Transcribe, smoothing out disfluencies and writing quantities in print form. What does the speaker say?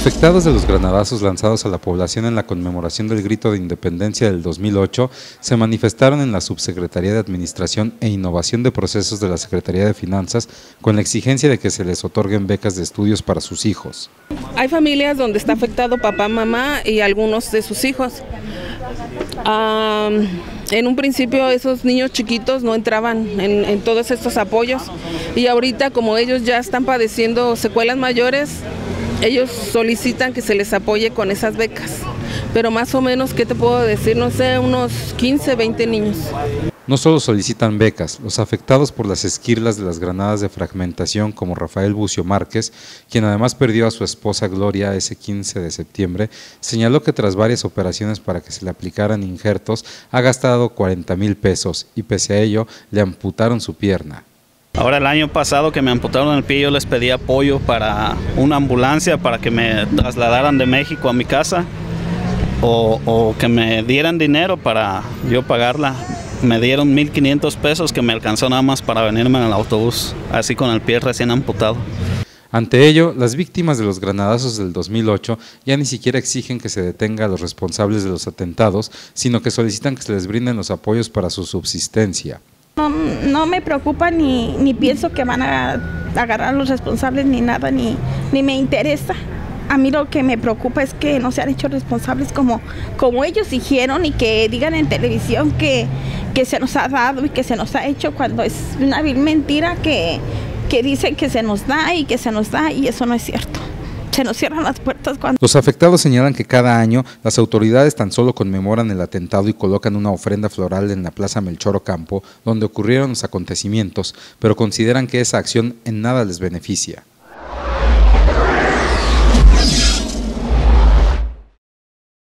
Afectados de los granadazos lanzados a la población en la conmemoración del Grito de Independencia del 2008, se manifestaron en la Subsecretaría de Administración e Innovación de Procesos de la Secretaría de Finanzas con la exigencia de que se les otorguen becas de estudios para sus hijos. Hay familias donde está afectado papá, mamá y algunos de sus hijos. En un principio esos niños chiquitos no entraban en todos estos apoyos y ahorita como ellos ya están padeciendo secuelas mayores, ellos solicitan que se les apoye con esas becas, pero más o menos, ¿qué te puedo decir? No sé, unos 15, 20 niños. No solo solicitan becas, los afectados por las esquirlas de las granadas de fragmentación, como Rafael Bucio Márquez, quien además perdió a su esposa Gloria ese 15 de septiembre, señaló que tras varias operaciones para que se le aplicaran injertos, ha gastado 40,000 pesos y pese a ello le amputaron su pierna. Ahora el año pasado que me amputaron el pie, yo les pedí apoyo para una ambulancia para que me trasladaran de México a mi casa o que me dieran dinero para yo pagarla. Me dieron 1,500 pesos que me alcanzó nada más para venirme en el autobús, así con el pie recién amputado. Ante ello, las víctimas de los granadazos del 2008 ya ni siquiera exigen que se detenga a los responsables de los atentados, sino que solicitan que se les brinden los apoyos para su subsistencia. No me preocupa ni pienso que van a agarrar a los responsables ni nada, ni me interesa. A mí lo que me preocupa es que no se han hecho responsables como ellos dijeron y que digan en televisión que se nos ha dado y que se nos ha hecho cuando es una vil mentira que dicen que se nos da y que se nos da y eso no es cierto. Se nos cierran las puertas cuando... Los afectados señalan que cada año las autoridades tan solo conmemoran el atentado y colocan una ofrenda floral en la Plaza Melchor Ocampo, donde ocurrieron los acontecimientos, pero consideran que esa acción en nada les beneficia.